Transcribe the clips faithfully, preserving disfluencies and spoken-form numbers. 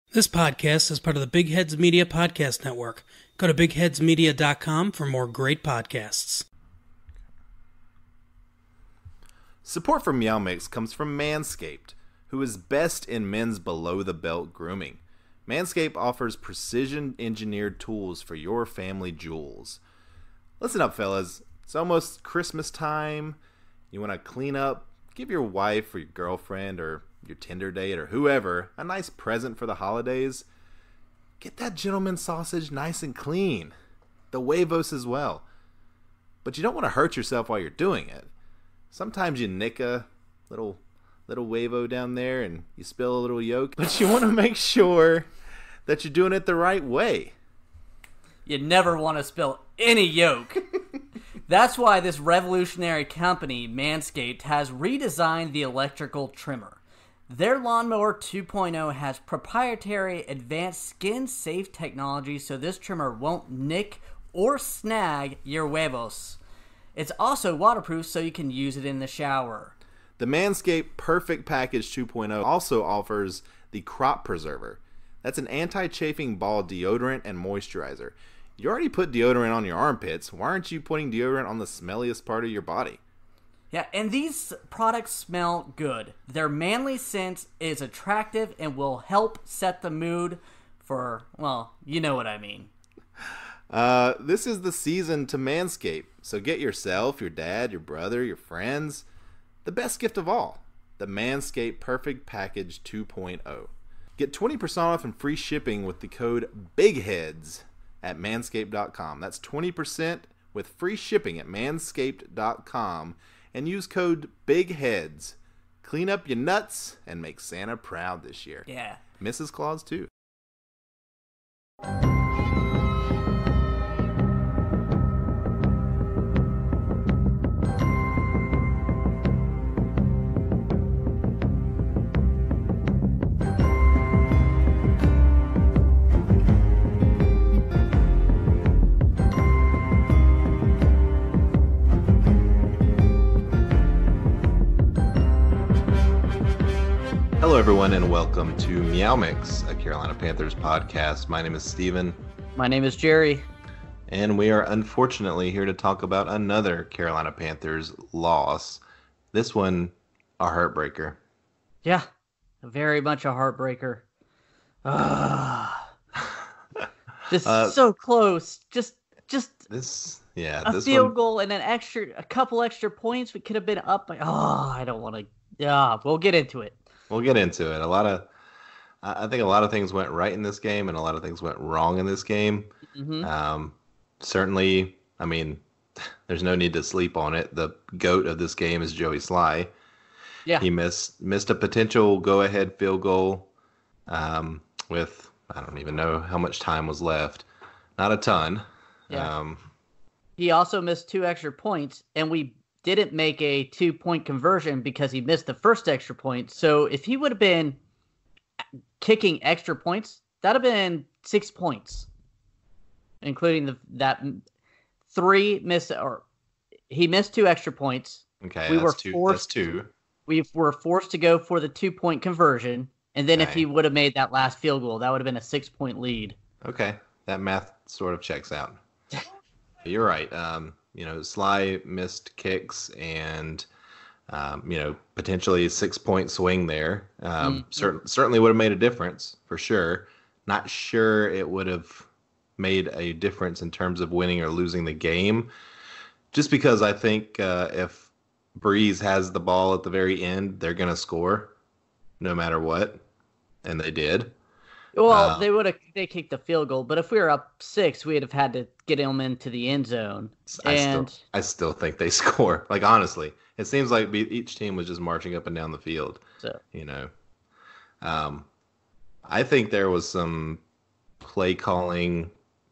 This podcast is part of the Big Heads Media Podcast Network. Go to big heads media dot com for more great podcasts. Support for MeowMix comes from Manscaped, who is best in men's below-the-belt grooming. Manscaped offers precision-engineered tools for your family jewels. Listen up, fellas. It's almost Christmas time. You want to clean up, give your wife or your girlfriend or your Tinder date or whoever a nice present for the holidays. Get that gentleman's sausage nice and clean. The huevos as well. But you don't want to hurt yourself while you're doing it. Sometimes you nick a little little huevo down there and you spill a little yolk, but you want to make sure that you're doing it the right way. You never want to spill any yolk. That's why this revolutionary company, Manscaped, has redesigned the electrical trimmer. Their Lawnmower two point oh has proprietary advanced skin-safe technology so this trimmer won't nick or snag your huevos. It's also waterproof so you can use it in the shower. The Manscaped Perfect Package two point oh also offers the Crop Preserver. That's an anti-chafing ball deodorant and moisturizer. You already put deodorant on your armpits. Why aren't you putting deodorant on the smelliest part of your body? Yeah, and these products smell good. Their manly scent is attractive and will help set the mood for, well, you know what I mean. Uh, this is the season to manscape, so get yourself, your dad, your brother, your friends, the best gift of all, the Manscaped Perfect Package two point oh. Get twenty percent off and free shipping with the code BIGHEADS at manscaped dot com. That's twenty percent with free shipping at manscaped dot com. And use code BIGHEADS. Clean up your nuts and make Santa proud this year. Yeah. Missus Claus, too. Hello, everyone, and welcome to MeowMix, a Carolina Panthers podcast. My name is Steven. My name is Jerry. And we are unfortunately here to talk about another Carolina Panthers loss. This one, a heartbreaker. Yeah, very much a heartbreaker. Ugh. Just uh, so close. Just, just this, yeah, a this field one... goal and an extra, a couple extra points. We could have been up. By, oh, I don't want to. Yeah, we'll get into it. We'll get into it. A lot of, I think a lot of things went right in this game, and a lot of things went wrong in this game. Mm-hmm. Um, certainly, I mean, there's no need to sleep on it. The GOAT of this game is Joey Slye. Yeah, he missed missed a potential go-ahead field goal um, with I don't even know how much time was left. Not a ton. Yeah. Um, he also missed two extra points, and we didn't make a two-point conversion because he missed the first extra point. So if he would have been kicking extra points, that would have been six points, including the that three miss or he missed two extra points. Okay, we that's were two. Forced, that's two. We were forced to go for the two-point conversion, and then okay. if he would have made that last field goal, that would have been a six-point lead. Okay, that math sort of checks out. You're right. Um, You know, Slye missed kicks and, um, you know, potentially a six-point swing there. Um, mm-hmm. cer- certainly would have made a difference, for sure. Not sure it would have made a difference in terms of winning or losing the game. Just because I think uh, if Breeze has the ball at the very end, they're going to score no matter what. And they did. Well, um, they would have they kicked the field goal, but if we were up six, we'd have had to get him into the end zone. I and still, I still think they score. Like, honestly, it seems like each team was just marching up and down the field. So, you know, um, I think there was some play calling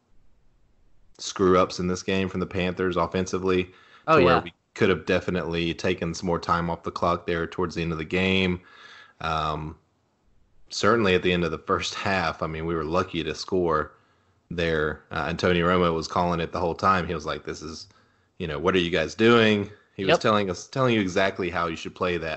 screw ups in this game from the Panthers offensively. Oh, to yeah. Where we could have definitely taken some more time off the clock there towards the end of the game. Um, Certainly at the end of the first half, I mean, we were lucky to score there. Uh, and Tony Romo was calling it the whole time. He was like, this is, you know, what are you guys doing? He was yep. telling us, telling you exactly how you should play that.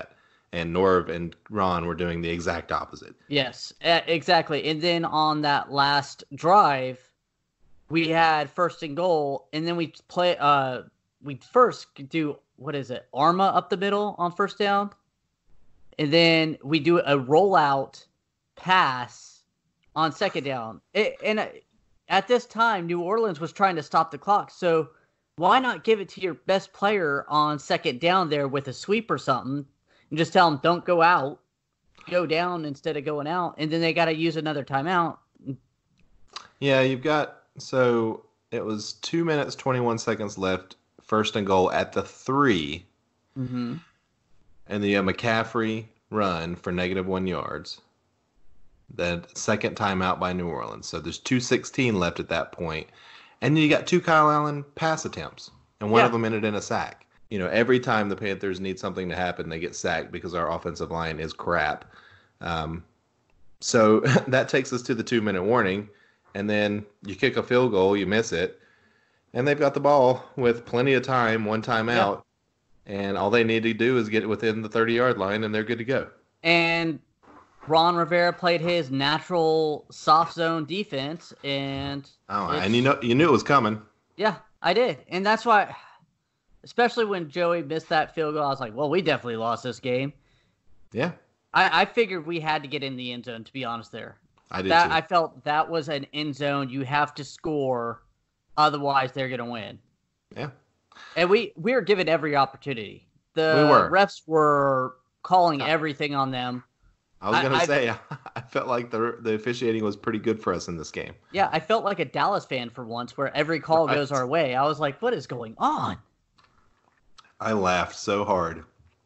and Norv and Ron were doing the exact opposite. Yes, e- exactly. And then on that last drive, we had first and goal, and then we play. Uh, we first do what is it? Arma up the middle on first down, and then we do a rollout pass on second down. It, and uh, at this time, New Orleans was trying to stop the clock, so why not give it to your best player on second down there with a sweep or something, and just tell them don't go out, go down instead of going out, and then they got to use another timeout. Yeah, you've got so it was two minutes twenty-one seconds left, first and goal at the three, Mm-hmm. and the uh, McCaffrey run for negative one yards. The second timeout by New Orleans. So there's two sixteen left at that point. And then you got two Kyle Allen pass attempts, and one Yeah. of them ended in a sack. You know, every time the Panthers need something to happen, they get sacked because our offensive line is crap. Um, so that takes us to the two-minute warning, and then you kick a field goal, you miss it, and they've got the ball with plenty of time, one timeout, yeah. and all they need to do is get it within the thirty-yard line, and they're good to go. And Ron Rivera played his natural soft zone defense, and oh, and you know you knew it was coming. Yeah, I did, and that's why, especially when Joey missed that field goal, I was like, "Well, we definitely lost this game." Yeah, I, I figured we had to get in the end zone. To be honest, there, I did that too. I felt that was an end zone. You have to score, otherwise they're gonna win. Yeah, and we we were given every opportunity. The we were. refs were calling everything on them. I was going to I, say, I, I felt like the the officiating was pretty good for us in this game. Yeah, I felt like a Dallas fan for once where every call Right. goes our way. I was like, what is going on? I laughed so hard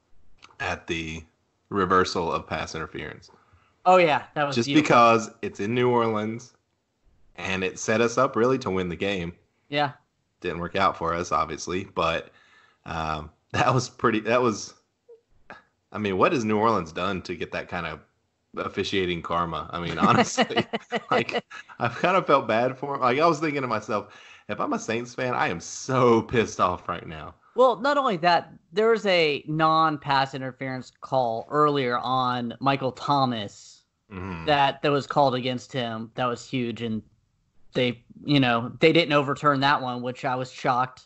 at the reversal of pass interference. Oh, yeah, that was Just beautiful. because it's in New Orleans, and it set us up really to win the game. Yeah. Didn't work out for us, obviously, but um, that was pretty, that was, I mean, what has New Orleans done to get that kind of officiating karma? I mean, honestly, like, I've kind of felt bad for him. Like, I was thinking to myself, if I'm a Saints fan, I am so pissed off right now. Well, not only that, there was a non-pass interference call earlier on Michael Thomas Mm-hmm. that, that was called against him. That was huge, and they, you know, they didn't overturn that one, which I was shocked.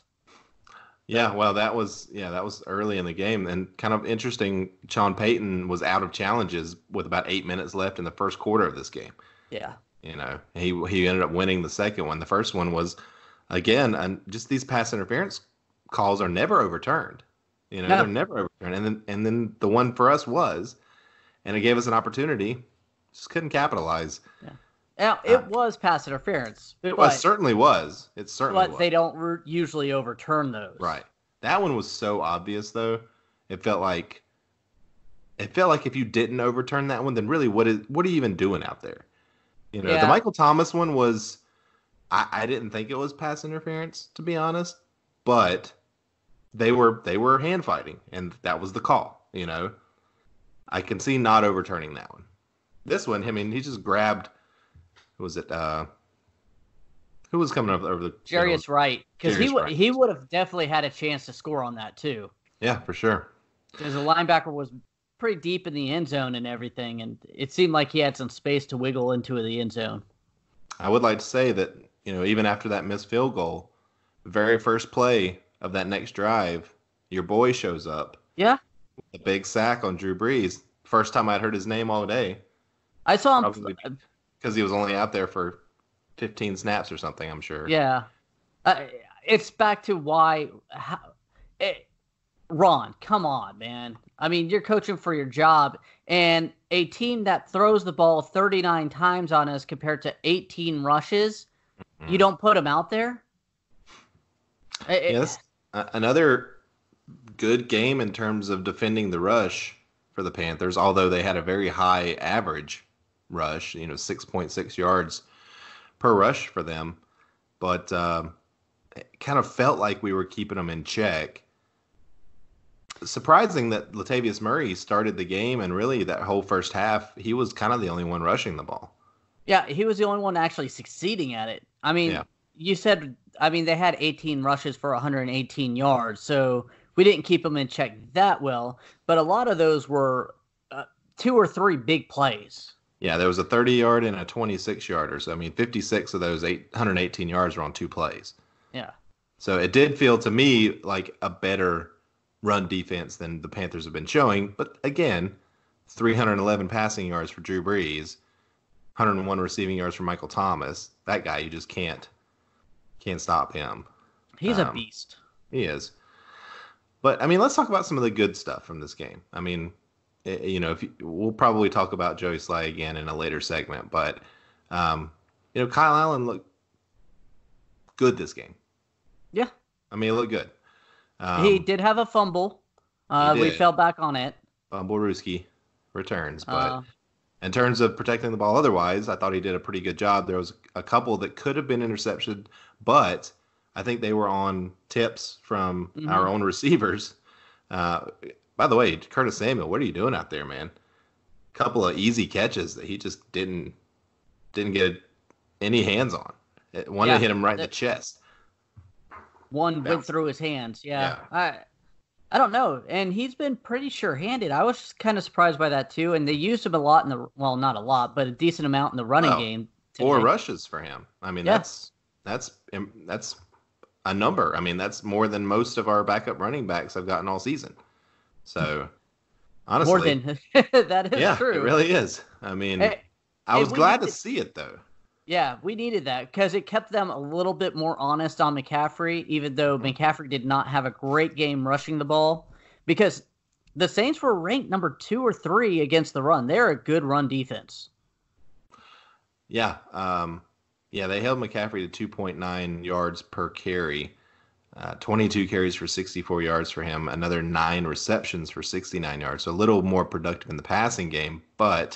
Yeah, well, that was yeah, that was early in the game, and kind of interesting. Sean Payton was out of challenges with about eight minutes left in the first quarter of this game. Yeah, You know, he he ended up winning the second one. The first one was, again, and just these pass interference calls are never overturned. You know, No. they're never overturned, and then and then the one for us was, and it gave us an opportunity, just couldn't capitalize. now it Uh, was pass interference. It but, was certainly was. It certainly but was. they don't re- usually overturn those. Right. That one was so obvious, though. It felt like it felt like if you didn't overturn that one, then really, what is what are you even doing out there? You know, Yeah. the Michael Thomas one was. I, I didn't think it was pass interference, to be honest, but they were they were hand fighting, and that was the call. You know, I can see not overturning that one. This one, I mean, he just grabbed. Who was it? Uh, who was coming up over the? Jarius Wright, because he Jarius would Wright. he would have definitely had a chance to score on that too. Yeah, for sure. Because the linebacker was pretty deep in the end zone and everything, and it seemed like he had some space to wiggle into the end zone. I would like to say that, you know, even after that missed field goal, the very first play of that next drive, your boy shows up. Yeah, A big sack on Drew Brees. First time I'd heard his name all day. I saw him. Probably because he was only out there for fifteen snaps or something, I'm sure. Yeah, uh, it's back to why. How, it, Ron, come on, man. I mean, you're coaching for your job, and a team that throws the ball thirty-nine times on us compared to eighteen rushes, Mm-hmm. you don't put them out there. It- Yes. Uh, another good game in terms of defending the rush for the Panthers, although they had a very high average rush, you know, six point six yards per rush for them. But um, it kind of felt like we were keeping them in check. Surprising that Latavius Murray started the game, and really that whole first half, he was kind of the only one rushing the ball. Yeah, he was the only one actually succeeding at it. I mean, Yeah. you said, I mean, they had eighteen rushes for one hundred eighteen yards, so we didn't keep them in check that well, but a lot of those were uh, two or three big plays. Yeah, there was a thirty-yard and a twenty-six-yarder. So, I mean, fifty-six of those eight hundred eighteen yards were on two plays. Yeah. So it did feel to me like a better run defense than the Panthers have been showing. But again, three hundred eleven passing yards for Drew Brees, one hundred one receiving yards for Michael Thomas. That guy, you just can't can't stop him. He's um, a beast. He is. But, I mean, let's talk about some of the good stuff from this game. I mean, it, you know, if you, we'll probably talk about Joey Slye again in a later segment. But, um, you know, Kyle Allen looked good this game. Yeah. I mean, it looked good. Um, he did have a fumble. Uh, we fell back on it. Fumble Ruski returns. But Uh, in terms of protecting the ball otherwise, I thought he did a pretty good job. There was a couple that could have been intercepted, but I think they were on tips from Mhm. our own receivers. Uh, by the way, Curtis Samuel, what are you doing out there, man? Couple of easy catches that he just didn't didn't get any hands on. One Yeah, that hit him right in the that- chest. One Yeah. went through his hands. Yeah. Yeah. I I don't know. And he's been pretty sure-handed. I was kind of surprised by that, too. And they used him a lot in the, well, not a lot, but a decent amount in the running Well, game. Four today. rushes for him. I mean, Yeah. that's that's that's a number. I mean, that's more than most of our backup running backs have gotten all season. So, honestly, More than that is yeah, true. it really is. I mean, Hey, I hey, was we glad need to to- see it though. Yeah, we needed that because it kept them a little bit more honest on McCaffrey, even though McCaffrey did not have a great game rushing the ball. Because the Saints were ranked number two or three against the run. They're a good run defense. Yeah, um, yeah, they held McCaffrey to two point nine yards per carry. Uh, twenty-two carries for sixty-four yards for him. Another nine receptions for sixty-nine yards. So a little more productive in the passing game, but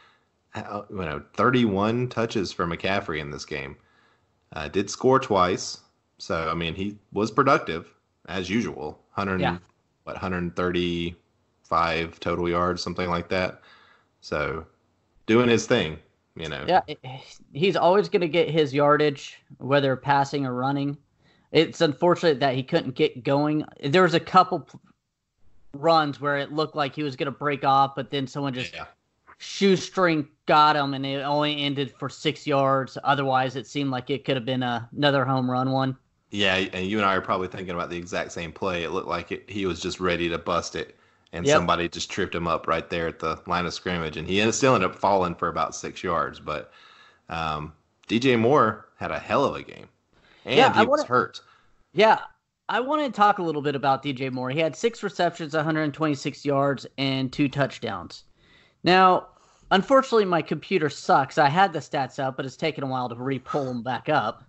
uh, you know, thirty-one touches for McCaffrey in this game. Uh, did score twice, so I mean he was productive as usual. one hundred, Yeah. what, one hundred thirty-five total yards, something like that. So doing his thing, you know. Yeah, it- he's always going to get his yardage, whether passing or running. It's unfortunate that he couldn't get going. There was a couple p- runs where it looked like he was going to break off, but then someone just Yeah. shoestring got him, and it only ended for six yards. Otherwise, it seemed like it could have been a, another home run one. Yeah, and you and I are probably thinking about the exact same play. It looked like it, he was just ready to bust it, and Yep. somebody just tripped him up right there at the line of scrimmage, and he ended- still ended up falling for about six yards. But um, D J Moore had a hell of a game, and Yeah, he I was wanna- hurt. Yeah, I want to talk a little bit about D J Moore. He had six receptions, one hundred twenty-six yards, and two touchdowns. Now, unfortunately, my computer sucks. I had the stats up, but it's taken a while to re-pull them back up.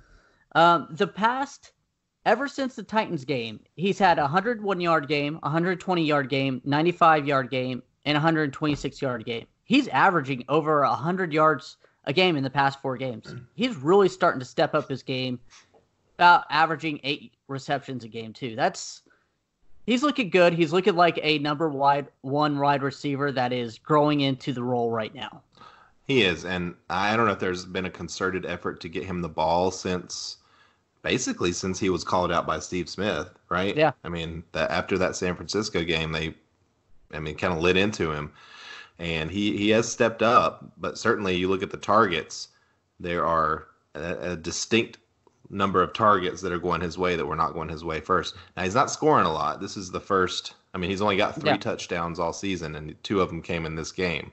Um, the past, ever since the Titans game, he's had a one hundred one yard game, one hundred twenty yard game, ninety-five yard game, and one hundred twenty-six yard game. He's averaging over one hundred yards a game in the past four games. He's really starting to step up his game, about averaging eight receptions a game too. That's he's looking good. He's looking like a number wide one wide receiver that is growing into the role right now. He is, and I don't know if there's been a concerted effort to get him the ball since, basically since he was called out by Steve Smith, right? Yeah. I mean, that after that San Francisco game, they, I mean, kind of lit into him, and he he has stepped up. But certainly, you look at the targets, there are a, a distinct number of targets that are going his way that were not going his way first. Now he's not scoring a lot. This is the first. I mean, he's only got three Yeah. touchdowns all season, and two of them came in this game.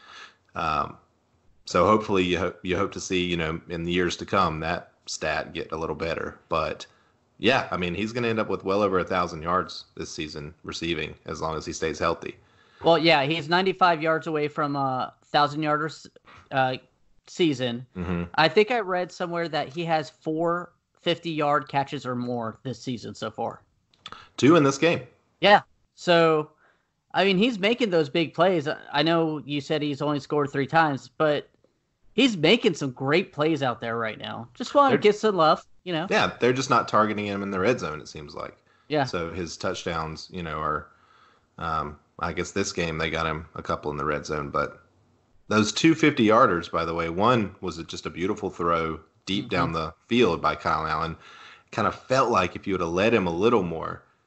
Um, so hopefully you hope you hope to see, you know, in the years to come that stat get a little better. But yeah, I mean, he's going to end up with well over a thousand yards this season receiving as long as he stays healthy. Well, yeah, he's ninety-five yards away from a thousand yarders uh, season. Mm-hmm. I think I read somewhere that he has four fifty yard catches or more this season so far. Two in this game. Yeah. So, I mean, he's making those big plays. I know you said he's only scored three times, but he's making some great plays out there right now. Just want to They're- get some love, you know? Yeah, they're just not targeting him in the red zone, it seems like. Yeah. So his touchdowns, you know, are, um, I guess this game they got him a couple in the red zone, but those two fifty-yarders, by the way, one was just a beautiful throw deep Mhm. down the field by Kyle Allen. Kind of felt like if you would have led him a little more,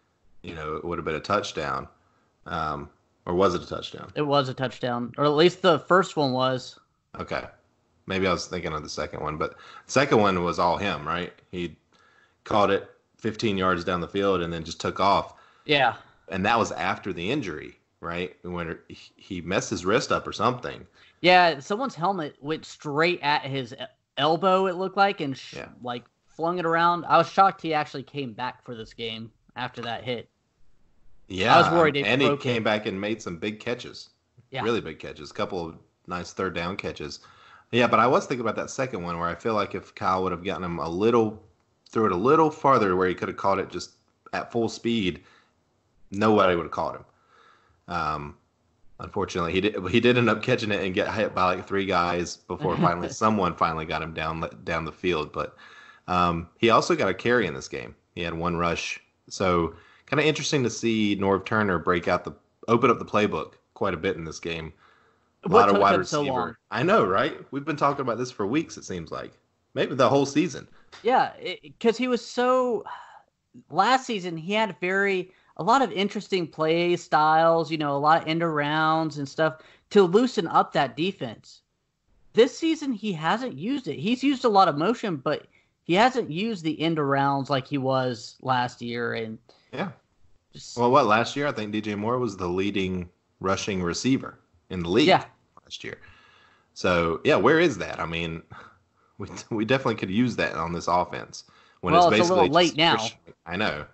you know, it would have been a touchdown. Um, or was it a touchdown? It was a touchdown, or at least the first one was. Okay. Maybe I was thinking of the second one, but the second one was all him, right? He caught it fifteen yards down the field and then just took off. Yeah. And that was after the injury, right? When he messed his wrist up or something. Yeah, someone's helmet went straight at his elbow, it looked like, and sh- Yeah. like flung it around. I was shocked he actually came back for this game after that hit. Yeah, I was worried it and he broke came it. back and made some big catches. Yeah. Really big catches. A couple of nice third down catches. Yeah, but I was thinking about that second one where I feel like if Kyle would have gotten him a little, threw it a little farther where he could have caught it just at full speed, nobody would have caught him. Um, unfortunately, he did. He did end up catching it and get hit by like three guys before finally someone finally got him down down the field. But um, he also got a carry in this game. He had one rush, so kind of interesting to see Norv Turner break out the open up the playbook quite a bit in this game. A What lot of took wide him so long? receiver. I know, right? We've been talking about this for weeks. It seems like maybe the whole season. Yeah, because he was so. Last season, he had very a lot of interesting play styles. You know, a lot of end arounds and stuff to loosen up that defense. This season, he hasn't used it. He's used a lot of motion, but he hasn't used the end arounds like he was last year. And Yeah. just, Well, what last year? I think D J Moore was the leading rushing receiver in the league. Yeah. Last year. So yeah, where is that? I mean, we we definitely could use that on this offense. When Well, it's it's a basically little late just now. Christian- I know.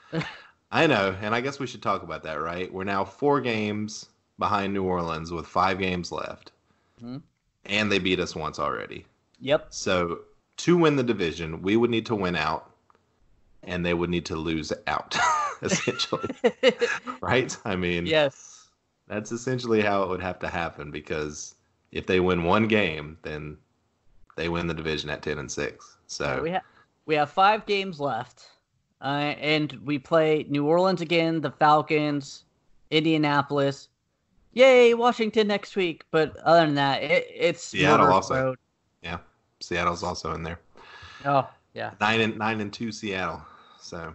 I know, and I guess we should talk about that, right? We're now four games behind New Orleans with five games left, Mhm. and they beat us once already. Yep. So to win the division, we would need to win out, and they would need to lose out, essentially. Right? I mean, Yes. that's essentially how it would have to happen, because if they win one game, then they win the division at ten and six. So We have we have five games left, uh, and we play New Orleans again, the Falcons, Indianapolis. Yay, Washington next week. But other than that, it, it's Seattle Murder's also. Road. yeah, Seattle's also in there. Oh yeah, Nine and nine and two Seattle. So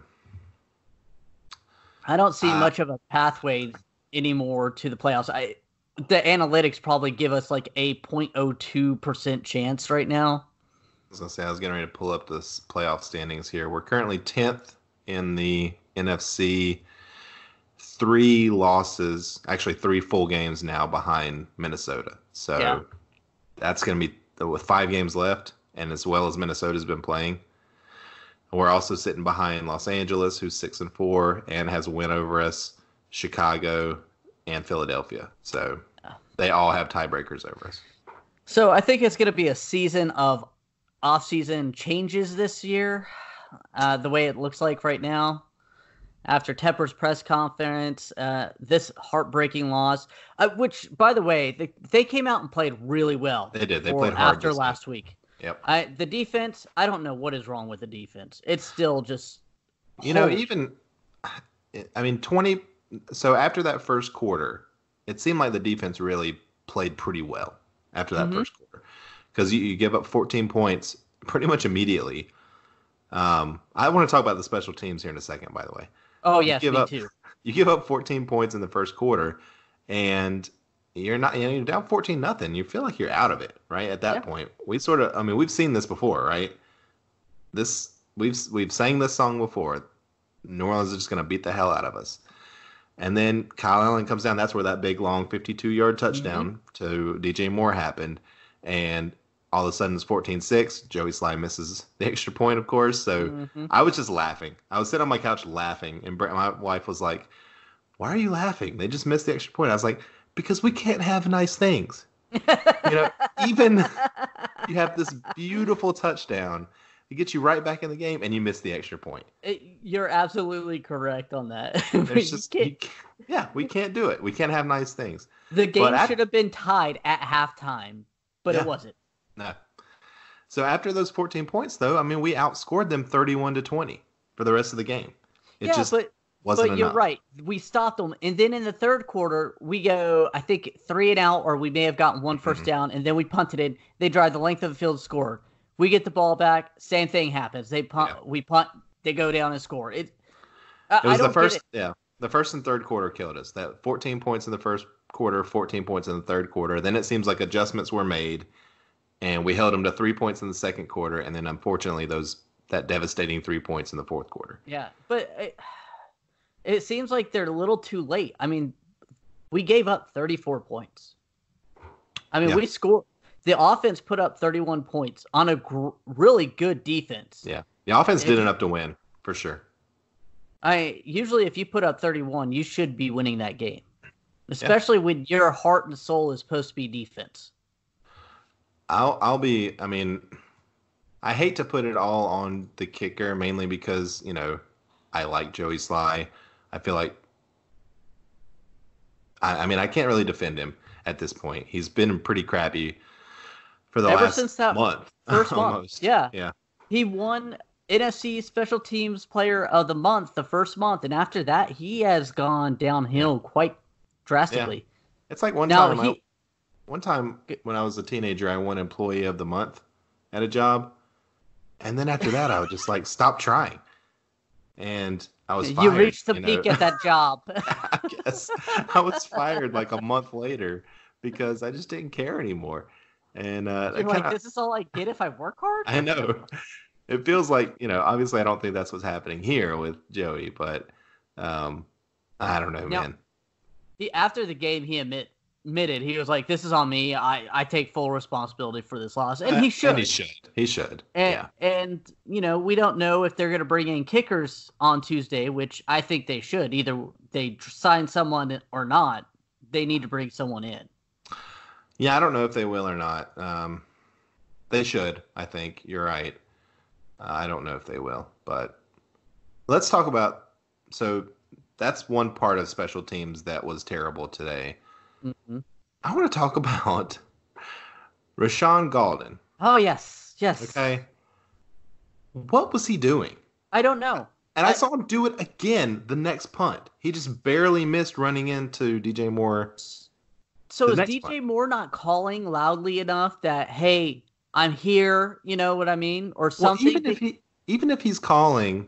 I don't see Uh, much of a pathway anymore to the playoffs. I the analytics probably give us like a zero point zero two percent chance right now. I was gonna say I was getting ready to pull up this playoff standings here. We're currently tenth in the N F C. Three losses, actually three full games now behind Minnesota. So Yeah. that's going to be with five games left, and as well as Minnesota's been playing. We're also sitting behind Los Angeles, who's six and four and has a win over us, Chicago, and Philadelphia. So they all have tiebreakers over us. So I think it's going to be a season of off-season changes this year, uh, the way it looks like right now. After Tepper's press conference, uh, this heartbreaking loss, uh, which, by the way, they, they came out and played really well. They did. They for- played hard after this last week. Yep. I, the defense, I don't know what is wrong with the defense. It's still just, You know, holy- even, I mean, twenty. So after that first quarter, it seemed like the defense really played pretty well after that Mhm. first quarter, because you, you give up fourteen points pretty much immediately. Um, I want to talk about the special teams here in a second, by the way. Oh You yes, give me up, too. You give up fourteen points in the first quarter, and you're not, you know, you're down fourteen nothing. You feel like you're out of it, right? At that Yeah. point, we sort of, I mean, we've seen this before, right? This we've we've sang this song before. New Orleans is just going to beat the hell out of us. And then Kyle Allen comes down. That's where that big, long fifty-two-yard touchdown to D J Moore happened. And all of a sudden it's fourteen six. Joey Slye misses the extra point, of course. So Mhm. I was just laughing. I was sitting on my couch laughing. And Brett, my wife was like, why are you laughing? They just missed the extra point. I was like, because we can't have nice things. You know, even you have this beautiful touchdown. It gets you right back in the game, and you miss the extra point. It- you're absolutely correct on that. There's You just, can't- you can't- yeah, we can't do it. We can't have nice things. the game but at- should have been tied at halftime, but Yeah. it wasn't. No. So after those fourteen points, though, I mean, we outscored them thirty-one to twenty for the rest of the game. It yeah, just but wasn't but you're enough. right. We stopped them, and then in the third quarter, we go, I think, three and out, or we may have gotten one first Mhm. down, and then we punted it. They drive the length of the field, score. We get the ball back. Same thing happens. They punt. Yeah. We punt. They go down and score. It. I, It was I the don't first, get it. yeah, the first and third quarter killed us. That fourteen points in the first quarter, fourteen points in the third quarter. Then it seems like adjustments were made, and we held them to three points in the second quarter, and then unfortunately those that devastating three points in the fourth quarter. Yeah, but it, it seems like they're a little too late. I mean, we gave up thirty-four points. I mean, Yeah. we scored. The offense put up thirty-one points on a gr- really good defense. Yeah, the offense If did you- enough to win for sure. I usually, if you put up thirty-one, you should be winning that game, especially when your heart and soul is supposed to be defense. I'll I'll be. I mean, I hate to put it all on the kicker, mainly because you know I like Joey Slye. I feel like. I, I mean, I can't really defend him at this point. He's been pretty crappy for the Ever last since that month. First month, almost. yeah, Yeah. he won N F C Special Teams Player of the Month the first month, and after that, he has gone downhill quite drastically. It's like one Now time. he, I, one time when I was a teenager, I won Employee of the Month at a job, and then after that, I would just like stop trying, and I was fired. you reached the you know? peak at that job. I guess I was fired like a month later because I just didn't care anymore. And uh, I You're like, kinda, this is all I get if I work hard? I know it feels like, you know, obviously I don't think that's what's happening here with Joey, but um, I don't know, Now- man. He, after the game, he admit, admitted, he was like, this is on me. I, I take full responsibility for this loss. And he should. And he should. He should. And, yeah. and, you know, we don't know if they're going to bring in kickers on Tuesday, which I think they should. Either they sign someone or not, they need to bring someone in. Yeah, I don't know if they will or not. Um, they should, I think. You're right. Uh, I don't know if they will, but let's talk about. So that's one part of special teams that was terrible today. Mm-hmm. I want to talk about Rashawn Golden. Oh, yes. Yes. Okay. What was he doing? I don't know. And I, I- saw him do it again the next punt. He just barely missed running into D J Moore. So The is next D J one. Moore not calling loudly enough that, hey, I'm here, you know what I mean? Or Well, something? even if he, even if he's calling,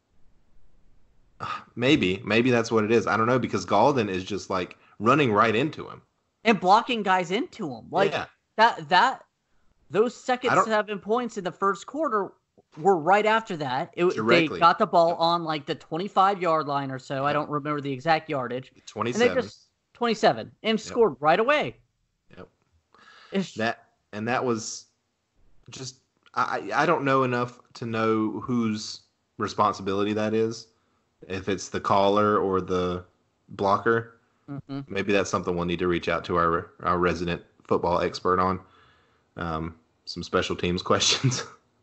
maybe, maybe that's what it is. I don't know, because Golden is just like running right into him. and blocking guys into him. Like Yeah. that that those second I don't- seven points in the first quarter were right after that. It, they Directly. got the ball on like the twenty-five yard line or so. I don't remember the exact yardage. And they twenty-seven. just twenty-seven and scored right away. Yep. It's, That and that was just I I don't know enough to know whose responsibility that is. If it's the caller or the blocker, mhm. maybe that's something we'll need to reach out to our our resident football expert on. Um, some special teams questions.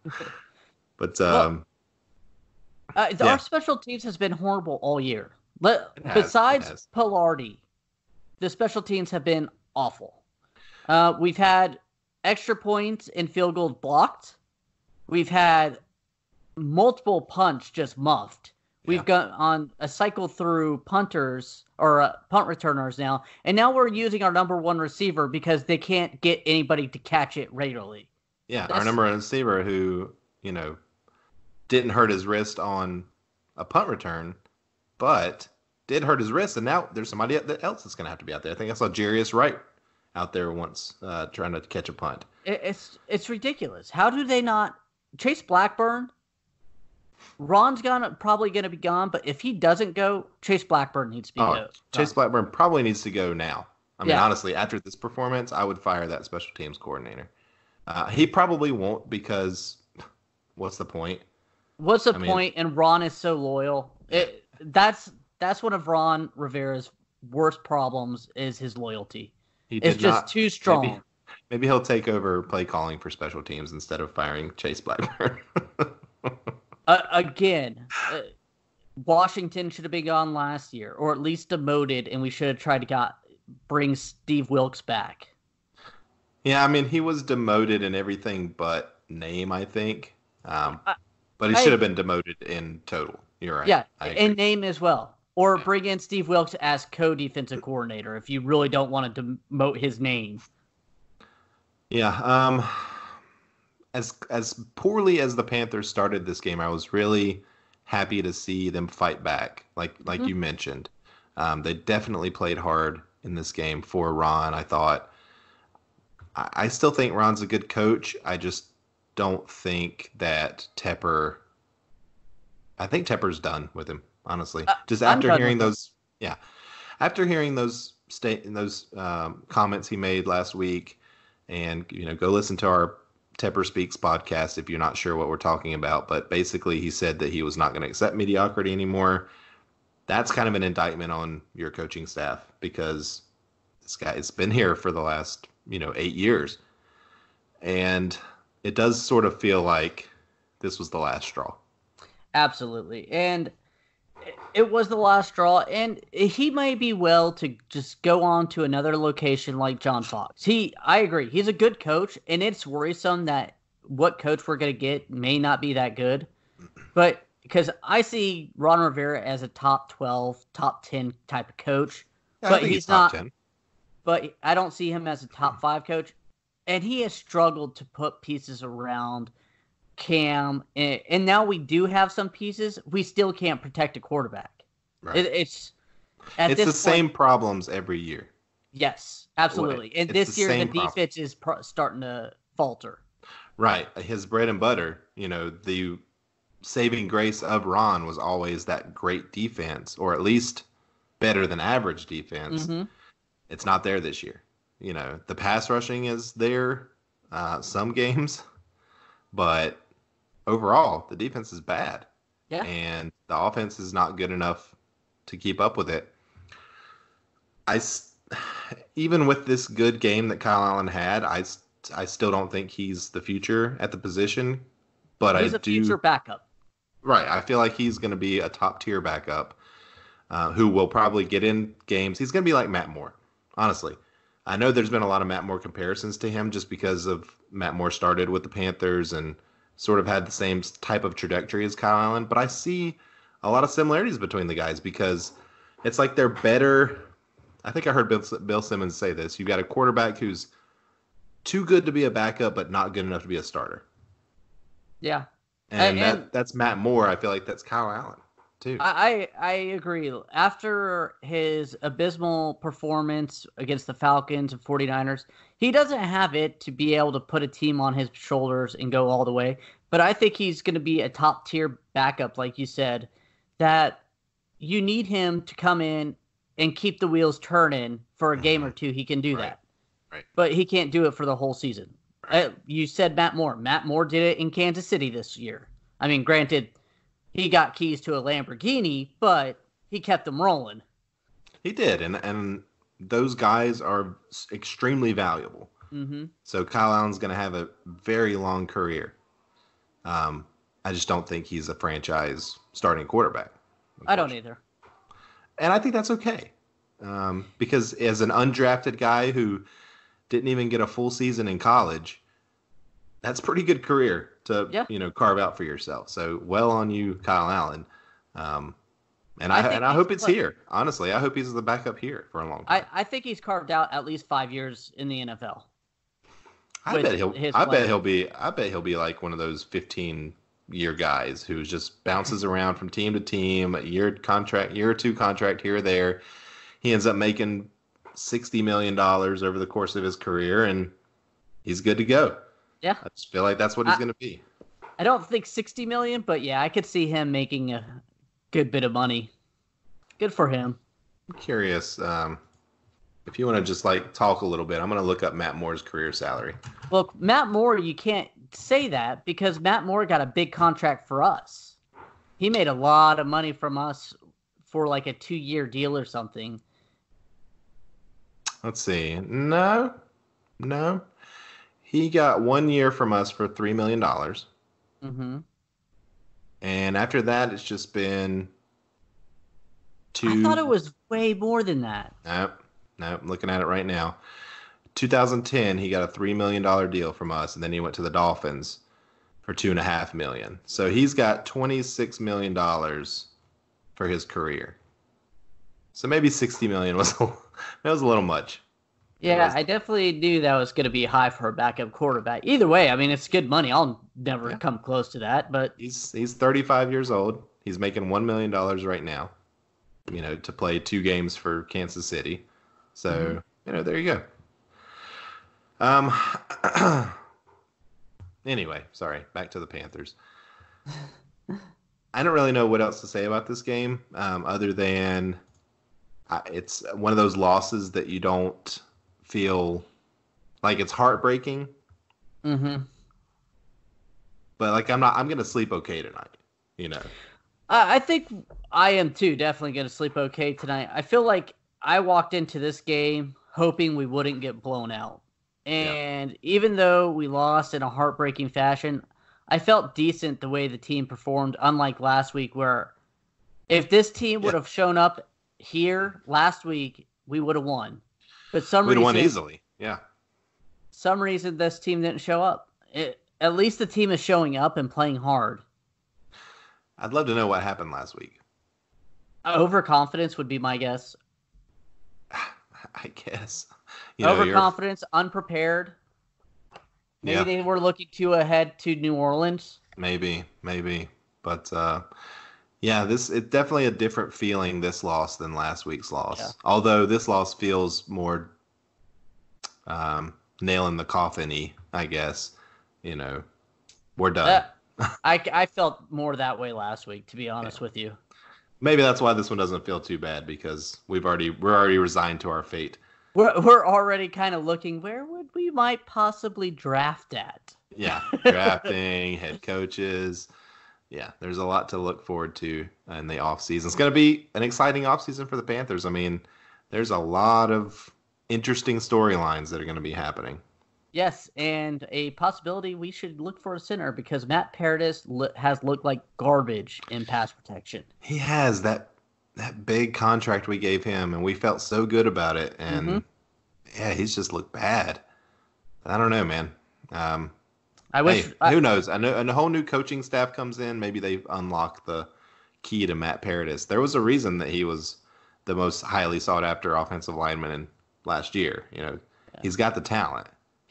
But um, Uh, th- Yeah. Our special teams has been horrible all year. Let, It has, it besides has. Pilardi, the special teams have been awful. Uh, we've had extra points and field goals blocked. We've had multiple punts just muffed. We've Yeah. got on a cycle through punters or uh, punt returners now, and now we're using our number one receiver because they can't get anybody to catch it regularly. yeah, our That's- number one receiver who you know didn't hurt his wrist on a punt return, but did hurt his wrist, and now there's somebody else that's going to have to be out there. I think I saw Jarius Wright out there once uh, trying to catch a punt. It, it's it's ridiculous. How do they not Chase Blackburn? Ron's gonna probably gonna be gone, but if he doesn't go, Chase Blackburn needs to be Oh, go. Chase gone. Blackburn probably needs to go now. I mean, Yeah. honestly, after this performance, I would fire that special teams coordinator. Uh, he probably won't because what's the point? What's the I mean- point? And Ron is so loyal. It that's that's one of Ron Rivera's worst problems is his loyalty. He It's did just not- too strong. Maybe, maybe he'll take over play calling for special teams instead of firing Chase Blackburn. Uh, again, uh, Washington should have been gone last year, or at least demoted, and we should have tried to got bring Steve Wilkes back. Yeah, I mean, he was demoted in everything but name, I think. Um, I- but he I- should have been demoted in total. You're right. Yeah, I and agree. name as well. Or bring in Steve Wilkes as co-defensive coordinator if you really don't want to demote his name. Yeah. Um, as as poorly as the Panthers started this game, I was really happy to see them fight back, like like Mhm. you mentioned. Um, they definitely played hard in this game for Ron. I thought. I, I still think Ron's a good coach. I just don't think that Tepper. I think Tepper's done with him, honestly. Uh, Just I'm after done hearing with him. those, yeah, after hearing those state those um, comments he made last week, and you know, go listen to our Tepper Speaks podcast if you're not sure what we're talking about. But basically, he said that he was not going to accept mediocrity anymore. That's kind of an indictment on your coaching staff because this guy has been here for the last, you know, eight years. And it does sort of feel like this was the last straw. Absolutely. And it- it was the last straw. And he may be well to just go on to another location like John Fox. He, I agree. He's a good coach, and it's worrisome that what coach we're going to get may not be that good. But because I see Ron Rivera as a top twelve, top ten type of coach, Yeah, I but think he's top not. ten. But I don't see him as a top five coach. And he has struggled to put pieces around Cam. And, and now we do have some pieces. We still can't protect a quarterback. Right. It, it's at It's this the point, same problems every year. Yes, absolutely. And It's this the year, the same problem. defense is pro- starting to falter. Right. His bread and butter, you know, the saving grace of Ron was always that great defense, or at least better than average defense. Mhm. It's not there this year. You know, the pass rushing is there uh, some games, but overall, the defense is bad. Yeah. And the offense is not good enough to keep up with it. I, s- even with this good game that Kyle Allen had, I, s- I still don't think he's the future at the position. But He's I a do. future backup. Right. I feel like he's going to be a top tier backup uh, who will probably get in games. He's going to be like Matt Moore, honestly. I know there's been a lot of Matt Moore comparisons to him just because of Matt Moore started with the Panthers and sort of had the same type of trajectory as Kyle Allen. But I see a lot of similarities between the guys because it's like they're better. I think I heard Bill, Bill Simmons say this. You've got a quarterback who's too good to be a backup, but not good enough to be a starter. Yeah. And, And- that, that's Matt Moore. I feel like that's Kyle Allen, too. I, I I agree. After his abysmal performance against the Falcons and 49ers, he doesn't have it to be able to put a team on his shoulders and go all the way. But I think he's going to be a top tier backup, like you said, that you need him to come in and keep the wheels turning for a game or two. He can do Right. that. Right. But he can't do it for the whole season. Right. Uh, you said Matt Moore. Matt Moore did it in Kansas City this year. I mean, granted, he got keys to a Lamborghini, but he kept them rolling. He did, and and those guys are extremely valuable. Mm-hmm. So Kyle Allen's going to have a very long career. Um, I just don't think he's a franchise starting quarterback. I don't either. And I think that's okay. Um, because as an undrafted guy who didn't even get a full season in college, that's a pretty good career to Yeah. you know carve out for yourself. So well on you, Kyle Allen. Um, and I, I think and I he's hope it's like- here. Honestly, I hope he's the backup here for a long time. I, I think he's carved out at least five years in the N F L. I with bet he'll. his I play. bet he'll be. I bet he'll be like one of those fifteen year guys who just bounces around from team to team, a year contract, year or two contract here or there. He ends up making sixty million dollars over the course of his career, and he's good to go. Yeah. I just feel like that's what he's I- going to be. I don't think sixty million, but yeah, I could see him making a good bit of money. Good for him. I'm curious um, if you want to just like talk a little bit. I'm going to look up Matt Moore's career salary. Look, Matt Moore, you can't say that because Matt Moore got a big contract for us. He made a lot of money from us for like a two-year deal or something. Let's see. No, no. He got one year from us for three million dollars. Mm-hmm. And after that, it's just been two. I thought it was way more than that. Nope. Nope. I'm looking at it right now. twenty ten, he got a three million dollars deal from us, and then he went to the Dolphins for two point five million dollars. So he's got twenty-six million dollars for his career. So maybe sixty million dollars was a, that was a little much. Yeah, was- I definitely knew that was going to be high for a backup quarterback. Either way, I mean, it's good money. I'll never Yeah. come close to that, but He's he's thirty-five years old. He's making one million dollars right now, you know, to play two games for Kansas City. So, mm-hmm. you know, there you go. Um. Anyway, sorry. Back to the Panthers. I don't really know what else to say about this game, um, other than uh, it's one of those losses that you don't feel like it's heartbreaking. Mm-hmm. But like, I'm not. I'm gonna sleep okay tonight. You know. I think I am too. Definitely gonna sleep okay tonight. I feel like I walked into this game hoping we wouldn't get blown out. And yeah. even though we lost in a heartbreaking fashion, I felt decent the way the team performed, unlike last week where if this team would yeah. have shown up here last week, we would have won. But some We'd reason, have won easily, yeah. Some reason this team didn't show up. It, at least the team is showing up and playing hard. I'd love to know what happened last week. Overconfidence would be my guess. I guess. You know, Overconfidence, you're... unprepared. Maybe yeah. they were looking to ahead to New Orleans. Maybe, maybe. But, uh, yeah, this it's definitely a different feeling, this loss, than last week's loss. Yeah. Although this loss feels more um, nail in the coffin-y, I guess. You know, we're done. Uh, I, I felt more that way last week, to be honest yeah. with you. Maybe that's why this one doesn't feel too bad, because we've already we're already resigned to our fate. We're we're already kind of looking where would we might possibly draft at. Yeah, drafting, head coaches. Yeah, there's a lot to look forward to in the offseason. It's going to be an exciting offseason for the Panthers. I mean, there's a lot of interesting storylines that are going to be happening. Yes, and a possibility we should look for a center because Matt Paradis lo- has looked like garbage in pass protection. He has that that big contract we gave him, and we felt so good about it. And mm-hmm. yeah, he's just looked bad. I don't know, man. Um, I wish. Hey, I, who knows? I know, and a whole new coaching staff comes in. Maybe they unlock the key to Matt Paradis. There was a reason that he was the most highly sought after offensive lineman in last year. You know, yeah. he's got the talent.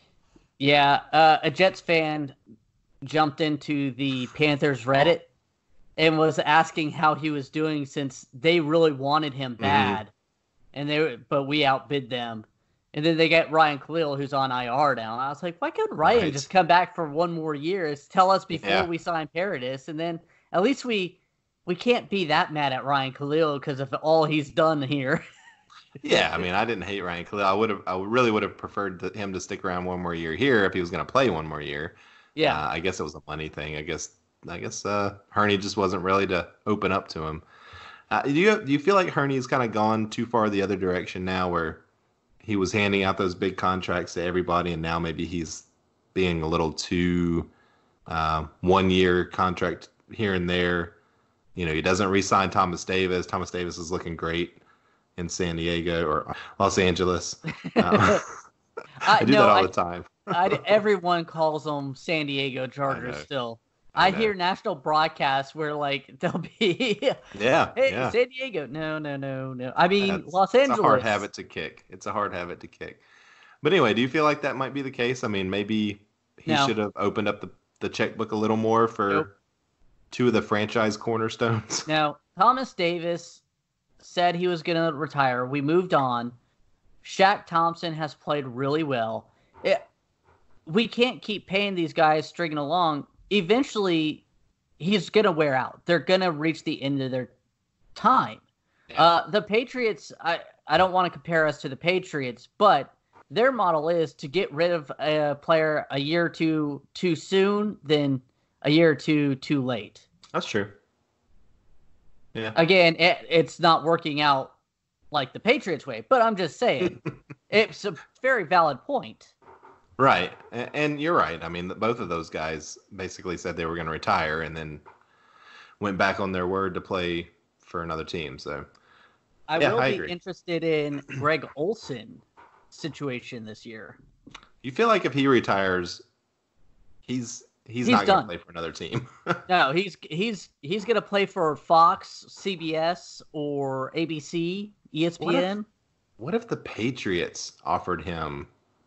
Yeah, uh, a Jets fan jumped into the Panthers Reddit and was asking how he was doing since they really wanted him bad, mm-hmm. and they but we outbid them. And then they get Ryan Khalil, who's on I R now. And I was like, why couldn't Ryan right. just come back for one more year? Tell us before yeah. we sign Paradis, and then at least we we can't be that mad at Ryan Khalil because of all he's done here. Yeah, I mean, I didn't hate Ryan Khalil. I would have, I really would have preferred to, him to stick around one more year here if he was going to play one more year. Yeah, uh, I guess it was a money thing. I guess, I guess uh, Hurney just wasn't ready to open up to him. Uh, do you do you feel like Hurney's kind of gone too far the other direction now, where he was handing out those big contracts to everybody, and now maybe he's being a little too uh, one year contract here and there? You know, he doesn't re-sign Thomas Davis. Thomas Davis is looking great in San Diego or Los Angeles. Um, I do no, that all I, the time. I, everyone calls them San Diego Chargers still. I, I hear national broadcasts where like they'll be yeah, hey, yeah. San Diego. No, no, no, no. I mean That's, Los Angeles. It's a hard habit to kick. It's a hard habit to kick. But anyway, do you feel like that might be the case? I mean, maybe he no. should have opened up the, the checkbook a little more for nope. two of the franchise cornerstones. Now, Thomas Davis said he was going to retire. We moved on. Shaq Thompson has played really well. It, we can't keep paying these guys stringing along. Eventually, he's going to wear out. They're going to reach the end of their time. Yeah. Uh, the Patriots, I, I don't want to compare us to the Patriots, but their model is to get rid of a player a year or two too soon than a year or two too late. That's true. Yeah. Again, it, it's not working out like the Patriots way, but I'm just saying it's a very valid point. Right. And, and you're right. I mean, both of those guys basically said they were going to retire and then went back on their word to play for another team. So I yeah, will I be agree. interested in Greg Olsen situation this year. You feel like if he retires, he's He's, he's not going to play for another team. No, he's he's he's going to play for Fox, C B S, or A B C, E S P N. What if, what if the Patriots offered him,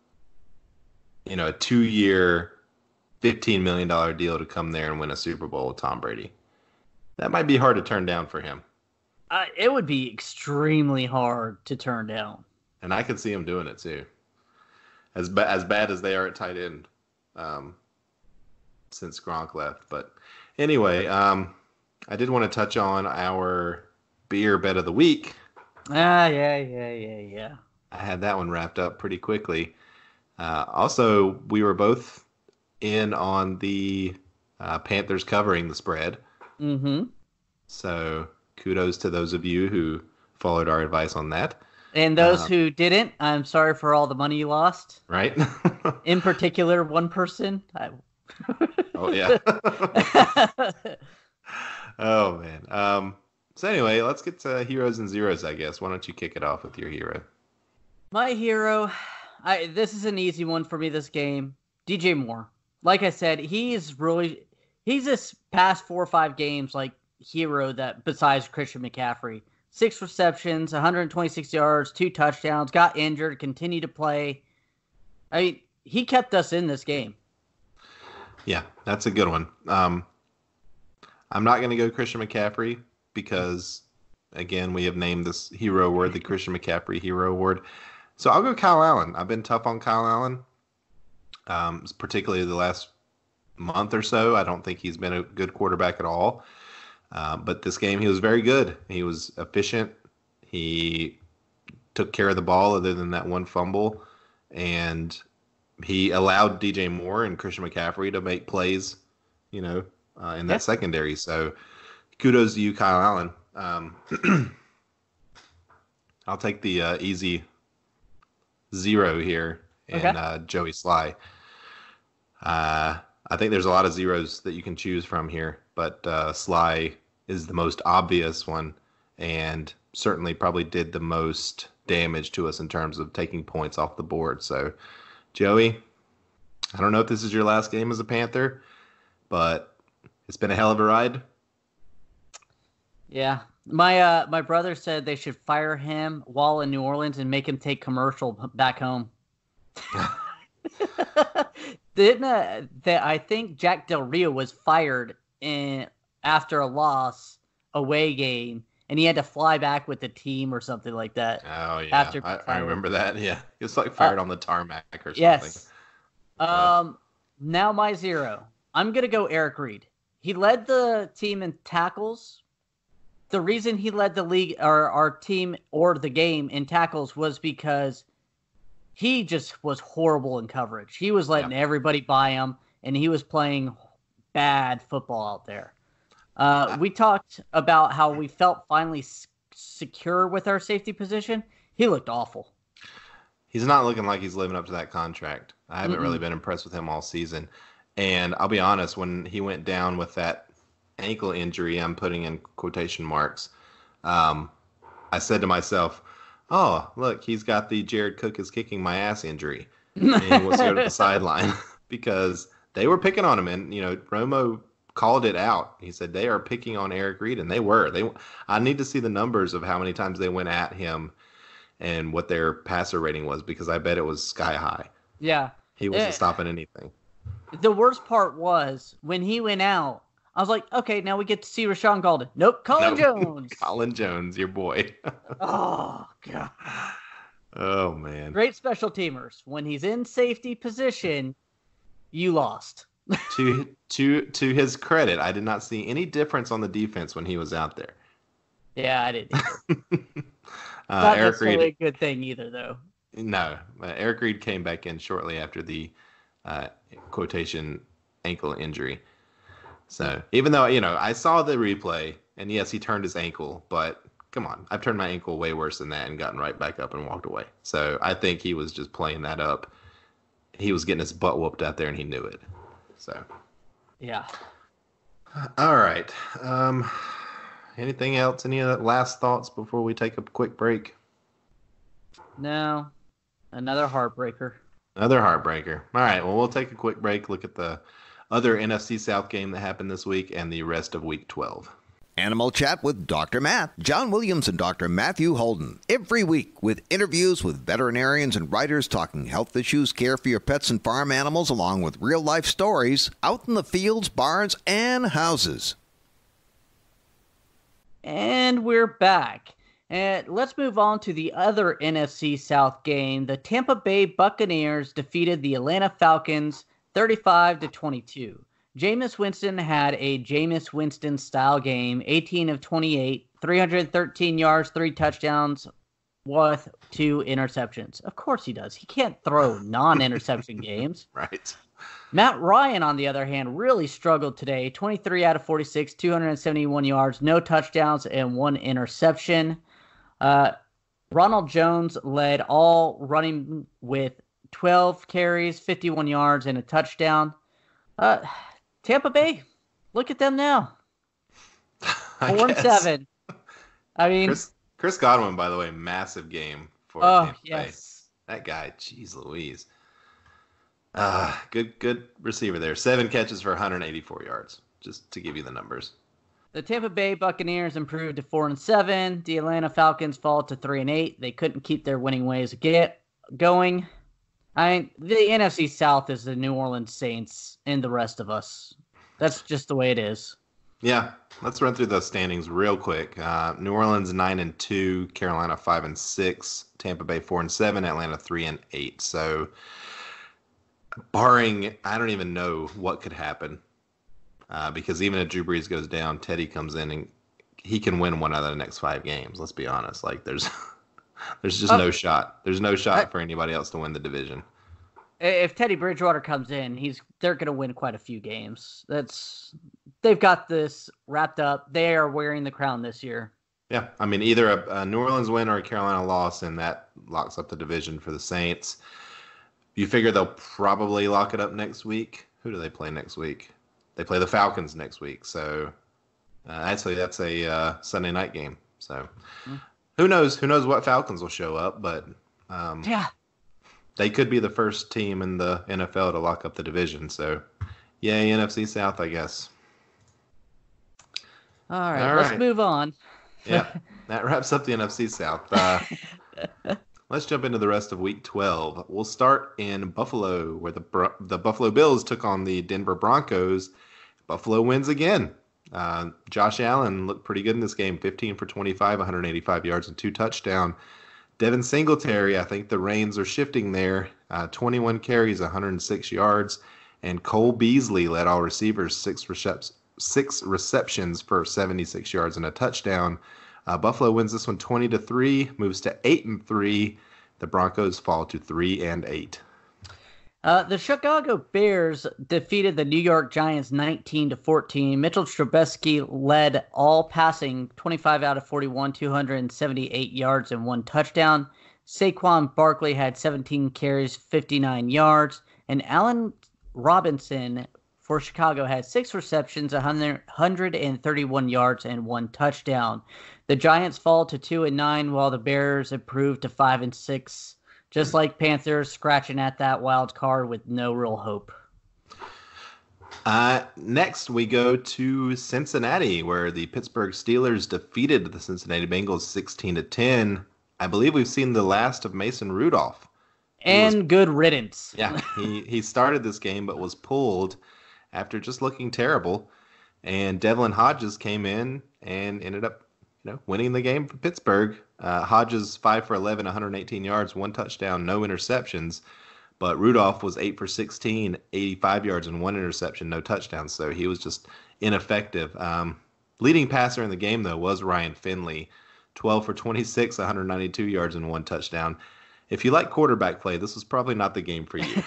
you know, a two-year, fifteen million dollars deal to come there and win a Super Bowl with Tom Brady? That might be hard to turn down for him. Uh, it would be extremely hard to turn down. And I could see him doing it too. As, ba- as bad as they are at tight end um, since Gronk left. But anyway, um, I did want to touch on our beer bet of the week. Ah, yeah, yeah, yeah, yeah. I had that one wrapped up pretty quickly. Uh, also, we were both in on the uh, Panthers covering the spread. Mm-hmm. So kudos to those of you who followed our advice on that. And those uh, who didn't, I'm sorry for all the money you lost. Right? In particular, one person. I... Oh, yeah. Oh, man. Um, so anyway, let's get to heroes and zeros, I guess. Why don't you kick it off with your hero? My hero, I this is an easy one for me this game. D J Moore. Like I said, he's really, he's this past four or five games like hero that besides Christian McCaffrey. Six receptions, one hundred twenty-six yards, two touchdowns, got injured, continued to play. I mean, he kept us in this game. Yeah, that's a good one. Um, I'm not going to go Christian McCaffrey because, again, we have named this hero award the Christian McCaffrey Hero Award. So I'll go Kyle Allen. I've been tough on Kyle Allen, um, particularly the last month or so. I don't think he's been a good quarterback at all. Uh, but this game, he was very good. He was efficient. He took care of the ball other than that one fumble. And he allowed D J Moore and Christian McCaffrey to make plays, you know, uh, in that yeah. secondary. So kudos to you, Kyle Allen. Um, I'll take the uh, easy zero here and okay. uh, Joey Slye. Uh, I think there's a lot of zeros that you can choose from here, but uh, Slye is the most obvious one and certainly probably did the most damage to us in terms of taking points off the board. So, Joey, I don't know if this is your last game as a Panther, but it's been a hell of a ride. Yeah. My uh, my brother said they should fire him while in New Orleans and make him take commercial back home. Didn't uh, that I think Jack Del Rio was fired in after a loss away game, and he had to fly back with the team or something like that. Oh yeah, after I, I remember that. Yeah, he was like fired uh, on the tarmac or something. Yes. Um. Uh, now my zero. I'm gonna go Eric Reed. He led the team in tackles. The reason he led the league or our team or the game in tackles was because he just was horrible in coverage. He was letting yeah. everybody by him, and he was playing bad football out there. Uh, we talked about how we felt finally s- secure with our safety position. He looked awful. He's not looking like he's living up to that contract. I haven't Mm-mm. really been impressed with him all season. And I'll be honest, when he went down with that ankle injury, I'm putting in quotation marks, um, I said to myself, oh, look, he's got the Jared Cook is kicking my ass injury. And he was here to the sideline because they were picking on him. And, you know, Romo called it out. He said they are picking on Eric Reed, and they were. They. I need to see the numbers of how many times they went at him and what their passer rating was because I bet it was sky high. Yeah. He wasn't it, stopping anything. The worst part was when he went out, I was like, okay, now we get to see Rashawn Golden. Nope, Colin nope. Jones. Colin Jones, your boy. Oh, God. Oh, man. Great special teamers. When he's in safety position, you lost. to to to his credit, I did not see any difference on the defense when he was out there. Yeah, I didn't. uh, Not Eric necessarily Reed, a good thing either, though. No. Uh, Eric Reed came back in shortly after the uh, quotation ankle injury. So even though, you know, I saw the replay, and yes, he turned his ankle, but come on, I've turned my ankle way worse than that and gotten right back up and walked away. So I think he was just playing that up. He was getting his butt whooped out there, and he knew it. So, yeah. All right. Um, anything else? Any last thoughts before we take a quick break? No. Another heartbreaker. Another heartbreaker. All right. Well, we'll take a quick break, look at the other N F C South game that happened this week and the rest of week twelve. Animal Chat with Doctor Matt, John Williams, and Doctor Matthew Holden. Every week with interviews with veterinarians and writers talking health issues, care for your pets and farm animals, along with real-life stories out in the fields, barns, and houses. And we're back. And let's move on to the other N F C South game. The Tampa Bay Buccaneers defeated the Atlanta Falcons thirty-five to twenty-two. Jameis Winston had a Jameis Winston-style game, eighteen of twenty-eight, three hundred thirteen yards, three touchdowns, with two interceptions. Of course he does. He can't throw non-interception games. Right. Matt Ryan, on the other hand, really struggled today. twenty-three out of forty-six, two hundred seventy-one yards, no touchdowns, and one interception. Uh, Ronald Jones led all running with twelve carries, fifty-one yards, and a touchdown. Uh, Tampa Bay, look at them now. Four and seven. I mean, Chris, Chris Godwin, by the way, massive game for oh, Tampa yes. Bay. That guy, jeez Louise. Uh, good good receiver there. Seven catches for one hundred eighty-four yards, just to give you the numbers. The Tampa Bay Buccaneers improved to four and seven. The Atlanta Falcons fall to three and eight. They couldn't keep their winning ways get going. I mean, the N F C South is the New Orleans Saints and the rest of us. That's just the way it is. Yeah, let's run through the standings real quick. Uh, New Orleans nine and two, Carolina five and six, Tampa Bay four and seven, Atlanta three and eight. So, barring, I don't even know what could happen, uh, because even if Drew Brees goes down, Teddy comes in and he can win one out of the next five games. Let's be honest. Like there's, there's just Uh, no shot. There's no shot I- for anybody else to win the division. If Teddy Bridgewater comes in, he's they're going to win quite a few games. That's they've got this wrapped up. They are wearing the crown this year. Yeah, I mean either a, a New Orleans win or a Carolina loss, and that locks up the division for the Saints. You figure they'll probably lock it up next week. Who do they play next week? They play the Falcons next week. So uh, actually, that's a uh, Sunday night game. So Mm. who knows? Who knows what Falcons will show up? But um, Yeah. they could be the first team in the N F L to lock up the division. So yay, N F C South, I guess. All right, All let's right. move on. Yeah, that wraps up the N F C South. Uh, let's jump into the rest of Week twelve. We'll start in Buffalo, where the Bro- the Buffalo Bills took on the Denver Broncos. Buffalo wins again. Uh, Josh Allen looked pretty good in this game, fifteen for twenty-five, one hundred eighty-five yards and two touchdowns. Devin Singletary, I think the reins are shifting there. Uh, twenty-one carries, one hundred six yards. And Cole Beasley led all receivers, six, recep- six receptions for seventy-six yards and a touchdown. Uh, Buffalo wins this one twenty to three, moves to eight and three. The Broncos fall to three and eight. Uh, the Chicago Bears defeated the New York Giants nineteen to fourteen. Mitchell Trubisky led all passing, twenty-five out of forty-one, two hundred seventy-eight yards and one touchdown. Saquon Barkley had seventeen carries, fifty-nine yards. And Allen Robinson for Chicago had six receptions, one hundred, one hundred thirty-one yards and one touchdown. The Giants fall to two and nine, while the Bears improved to five and six. Just like Panthers, scratching at that wild card with no real hope. Uh, next, we go to Cincinnati, where the Pittsburgh Steelers defeated the Cincinnati Bengals sixteen to ten. I believe we've seen the last of Mason Rudolph. And was, good riddance. Yeah, he, he started this game but was pulled after just looking terrible. And Devlin Hodges came in and ended up you know, winning the game for Pittsburgh. Uh, Hodges five for eleven, one hundred eighteen yards, one touchdown, no interceptions. But Rudolph was eight for sixteen, eighty-five yards, and one interception, no touchdowns. So he was just ineffective. Um, leading passer in the game, though, was Ryan Finley, twelve for twenty-six, one hundred ninety-two yards, and one touchdown. If you like quarterback play, this was probably not the game for you.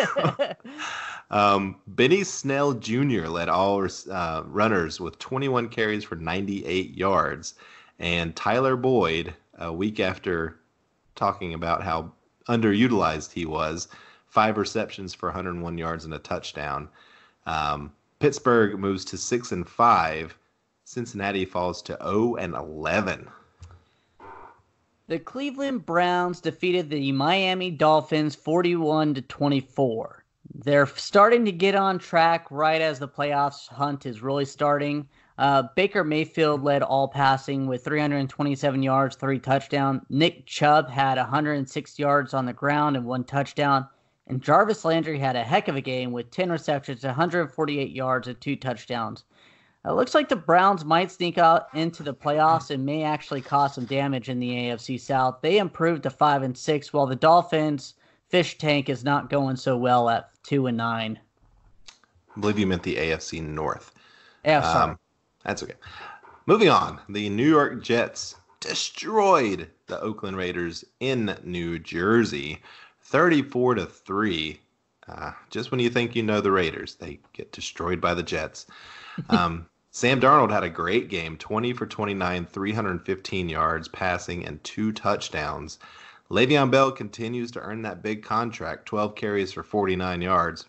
um, Benny Snell Junior led all uh, runners with twenty-one carries for ninety-eight yards. And Tyler Boyd, a week after talking about how underutilized he was, five receptions for one hundred one yards and a touchdown. Um, Pittsburgh moves to six and five. Cincinnati falls to zero and eleven. The Cleveland Browns defeated the Miami Dolphins forty-one to twenty-four. They're starting to get on track right as the playoffs hunt is really starting. Uh, Baker Mayfield led all passing with three hundred twenty-seven yards, three touchdowns. Nick Chubb had one hundred six yards on the ground and one touchdown. And Jarvis Landry had a heck of a game with ten receptions, one hundred forty-eight yards, and two touchdowns. It looks like the Browns might sneak out into the playoffs and may actually cause some damage in the A F C South. They improved to five and six, while the Dolphins' fish tank is not going so well at two and nine. I believe you meant the A F C North. Yeah, sorry. Um, that's okay. Moving on, the New York Jets destroyed the Oakland Raiders in New Jersey, thirty-four to three. Uh, just when you think you know the Raiders, they get destroyed by the Jets. Um, Sam Darnold had a great game, twenty for twenty-nine, three hundred fifteen yards passing and two touchdowns. Le'Veon Bell continues to earn that big contract, twelve carries for forty-nine yards.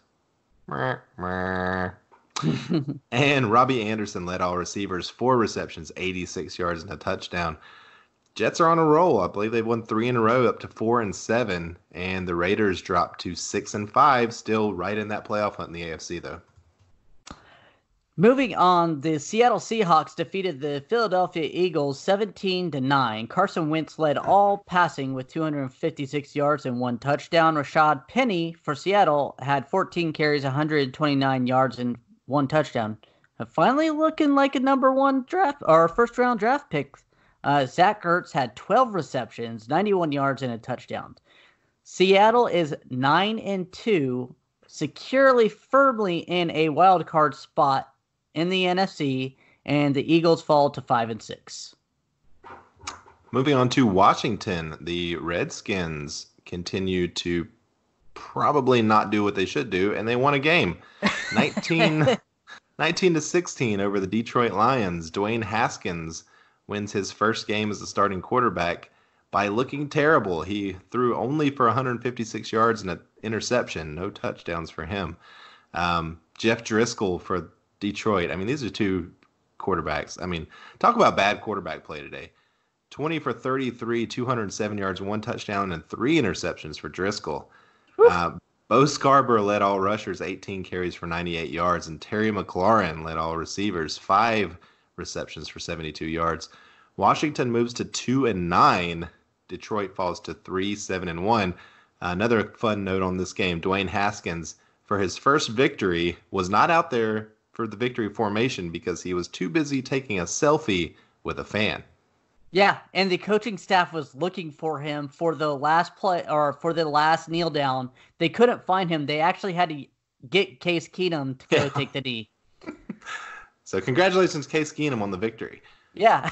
And Robbie Anderson led all receivers, four receptions, eighty-six yards, and a touchdown. Jets are on a roll. I believe they've won three in a row, up to four and seven, and the Raiders dropped to six and five, still right in that playoff hunt in the A F C, though. Moving on, the Seattle Seahawks defeated the Philadelphia Eagles seventeen to nine. Carson Wentz led all passing with two hundred fifty-six yards and one touchdown. Rashad Penny for Seattle had fourteen carries, one hundred twenty-nine yards, and one touchdown. Finally looking like a number one draft or first round draft pick. Uh, Zach Ertz had twelve receptions, ninety-one yards, and a touchdown. Seattle is nine and two, securely, firmly in a wild card spot in the N F C, and the Eagles fall to five and six. Moving on to Washington, the Redskins continue to probably not do what they should do, and they won a game, nineteen, nineteen to sixteen over the Detroit Lions. Dwayne Haskins wins his first game as a starting quarterback by looking terrible. He threw only for one hundred fifty-six yards and an interception, no touchdowns for him. Um, Jeff Driscoll for Detroit. I mean, these are two quarterbacks. I mean, talk about bad quarterback play today. twenty for thirty-three, two hundred seven yards, one touchdown, and three interceptions for Driscoll. Uh, Bo Scarborough led all rushers, eighteen carries for ninety-eight yards, and Terry McLaurin led all receivers, five receptions for seventy-two yards. Washington moves to two and nine. Detroit falls to three, seven and one. Uh, another fun note on this game: Dwayne Haskins, for his first victory, was not out there for the victory formation because he was too busy taking a selfie with a fan. Yeah, and the coaching staff was looking for him for the last play or for the last kneel down. They couldn't find him. They actually had to get Case Keenum to go yeah. take the knee. So congratulations, Case Keenum, on the victory. Yeah.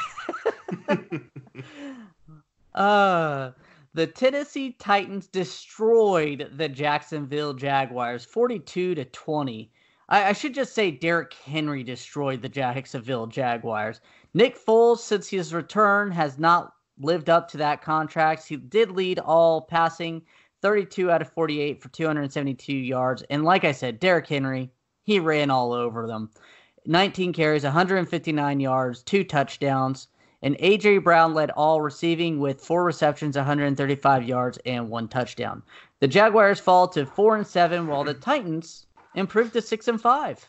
uh, the Tennessee Titans destroyed the Jacksonville Jaguars, forty-two to twenty. I, I should just say Derrick Henry destroyed the Jacksonville Jaguars. Nick Foles, since his return, has not lived up to that contract. He did lead all passing, thirty-two out of forty-eight for two hundred seventy-two yards. And like I said, Derrick Henry, he ran all over them. nineteen carries, one hundred fifty-nine yards, two touchdowns. And A J. Brown led all receiving with four receptions, one hundred thirty-five yards, and one touchdown. The Jaguars fall to four and seven, while the Titans improved to six and five.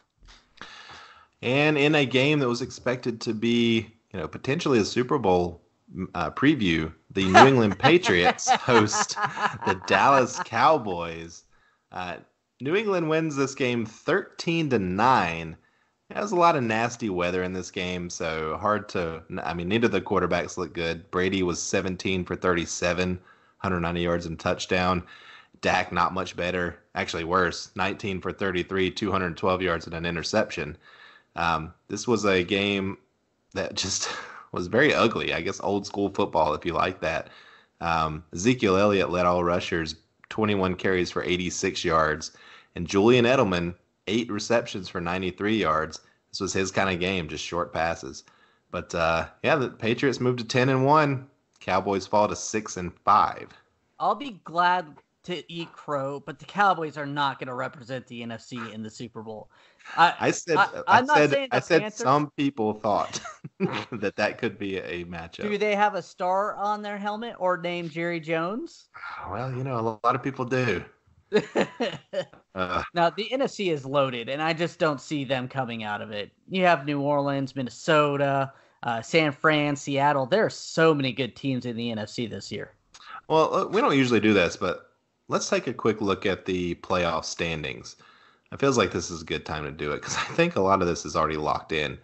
And in a game that was expected to be, you know, potentially a Super Bowl uh, preview, the New England Patriots host the Dallas Cowboys. Uh, New England wins this game thirteen to nine. There was a lot of nasty weather in this game, so hard to, I mean, neither of the quarterbacks looked good. Brady was seventeen for thirty-seven, one hundred ninety yards and touchdown. Dak, not much better, actually worse, nineteen for thirty-three, two hundred twelve yards and an interception. Um, this was a game that just was very ugly. I guess old school football, if you like that. Um, Ezekiel Elliott led all rushers, twenty-one carries for eighty-six yards. And Julian Edelman, eight receptions for ninety-three yards. This was his kind of game, just short passes. But, uh, yeah, the Patriots moved to ten and one. Cowboys fall to six and five. I'll be glad to eat crow, but the Cowboys are not going to represent the N F C in the Super Bowl. I, I said, I, I, I'm said, not saying I said Panthers, some people thought that that could be a matchup. Do they have a star on their helmet or named Jerry Jones? Well, you know, a lot of people do. uh, Now, the N F C is loaded, and I just don't see them coming out of it. You have New Orleans, Minnesota, uh, San Fran, Seattle. There are so many good teams in the N F C this year. Well, we don't usually do this, but let's take a quick look at the playoff standings. It feels like this is a good time to do it because I think a lot of this is already locked in.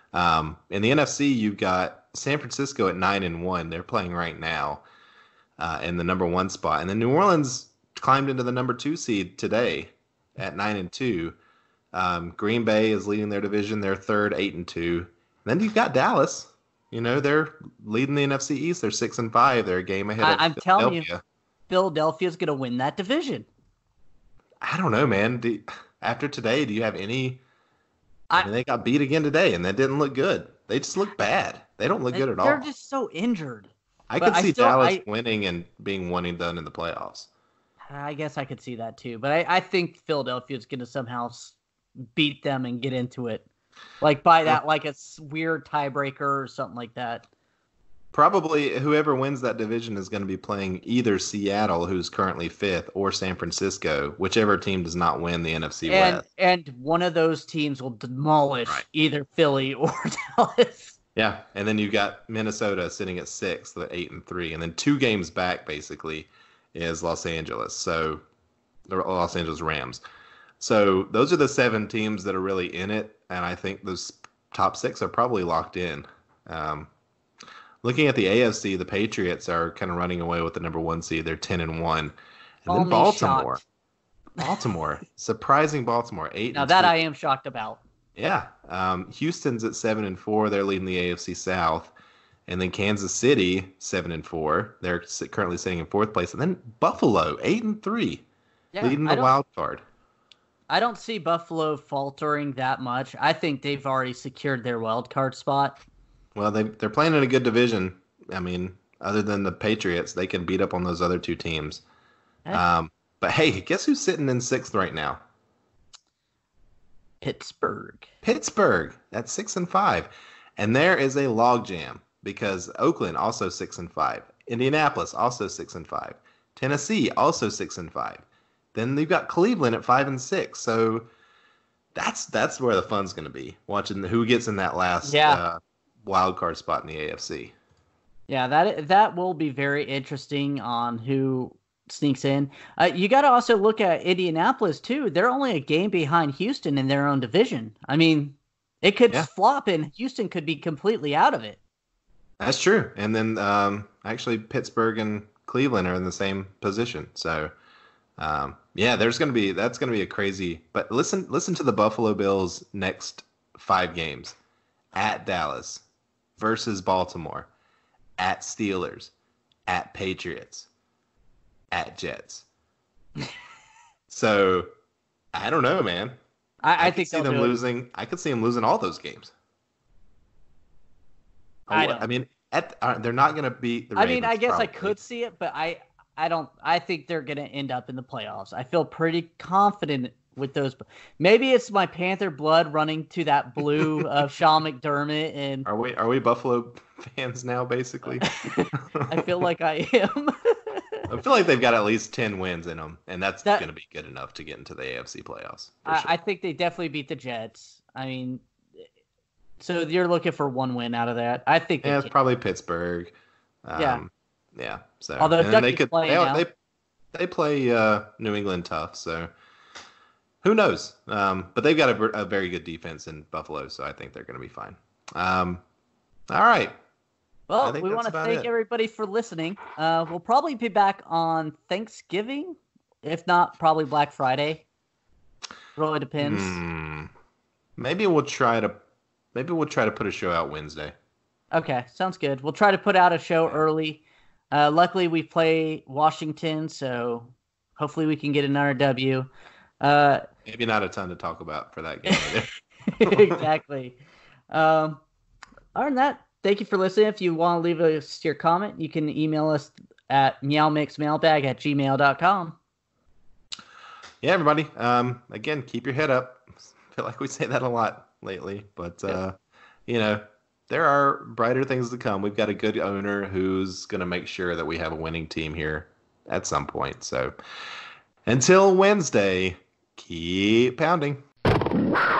Um, in the N F C, you've got San Francisco at nine and one. They're playing right now uh, in the number one spot, and then New Orleans climbed into the number two seed today at nine and two. Um, Green Bay is leading their division. They're third, eight and two. And then you've got Dallas. You know, they're leading the N F C East. They're six and five. They're a game ahead I, of I'm Philadelphia. telling you, Philadelphia's going to win that division. I don't know, man. Do, after today, do you have any? I, I mean, they got beat again today, and that didn't look good. They just look bad. They don't look good at all. They're just so injured. I but could see I still, Dallas I, winning and being one and done in the playoffs. I guess I could see that too, but I, I think Philadelphia's going to somehow beat them and get into it, like by that, like a weird tiebreaker or something like that. Probably whoever wins that division is going to be playing either Seattle, who's currently fifth, or San Francisco, whichever team does not win the N F C and, West. And one of those teams will demolish right. either Philly or Dallas. Yeah, and then you've got Minnesota sitting at sixth at eight and three, and then two games back basically is Los Angeles. So the Los Angeles Rams. So those are the seven teams that are really in it, and I think those top six are probably locked in. Um, looking at the A F C, the Patriots are kind of running away with the number one seed. They're ten and one, and Only then Baltimore, shocked. Baltimore, surprising Baltimore eight. Now and that two. I am shocked about. Yeah, um, Houston's at seven and four. They're leading the A F C South. And then Kansas City, seven and four. They're currently sitting in fourth place. And then Buffalo, eight and three, yeah, leading the wild card. I don't see Buffalo faltering that much. I think they've already secured their wild card spot. Well, they they're playing in a good division. I mean, other than the Patriots, they can beat up on those other two teams. Hey. Um, but hey, guess who's sitting in sixth right now? Pittsburgh. Pittsburgh at six and five, and there is a logjam. Because Oakland also six and five, Indianapolis also six and five, Tennessee also six and five. Then they've got Cleveland at five and six. So that's that's where the fun's going to be, watching who gets in that last yeah. uh, wild card spot in the A F C. Yeah, that that will be very interesting on who sneaks in. Uh, you got to also look at Indianapolis too. They're only a game behind Houston in their own division. I mean, it could yeah. flop, and Houston could be completely out of it. That's true. And then um, actually Pittsburgh and Cleveland are in the same position. So um, yeah, there's going to be that's going to be a crazy. But listen, listen to the Buffalo Bills' next five games: at Dallas, versus Baltimore, at Steelers, at Patriots, at Jets. So I don't know, man. I, I, I think could see them losing. I could see them losing all those games. I, don't. I mean, at, uh, they're not going to beat the Ravens. I mean, I guess probably. I could see it, but I, I don't. I think they're going to end up in the playoffs. I feel pretty confident with those. Maybe it's my Panther blood running to that blue of Sean McDermott. And are we are we Buffalo fans now? Basically, I feel like I am. I feel like they've got at least ten wins in them, and that's that, going to be good enough to get into the A F C playoffs. I, sure. I think they definitely beat the Jets. I mean. So you're looking for one win out of that? I think. Yeah, it's can. probably Pittsburgh. Um, yeah, yeah. So although and they could, they, now. they they play uh, New England tough. So who knows? Um, but they've got a, a very good defense in Buffalo, so I think they're going to be fine. Um, all right. Well, we want to thank it. everybody for listening. Uh, we'll probably be back on Thanksgiving, if not, probably Black Friday. Really depends. Mm, maybe we'll try to. Maybe we'll try to put a show out Wednesday. Okay, sounds good. We'll try to put out a show early. Uh, luckily, we play Washington, so hopefully we can get another W. Uh, Maybe not a ton to talk about for that game either. Exactly. Um, other than that, thank you for listening. If you want to leave us your comment, you can email us at meowmixmailbag at gmail dot com. Yeah, everybody. Um, again, keep your head up. I feel like we say that a lot lately, but uh, you know, there are brighter things to come. We've got a good owner who's going to make sure that we have a winning team here at some point. So until Wednesday, keep pounding.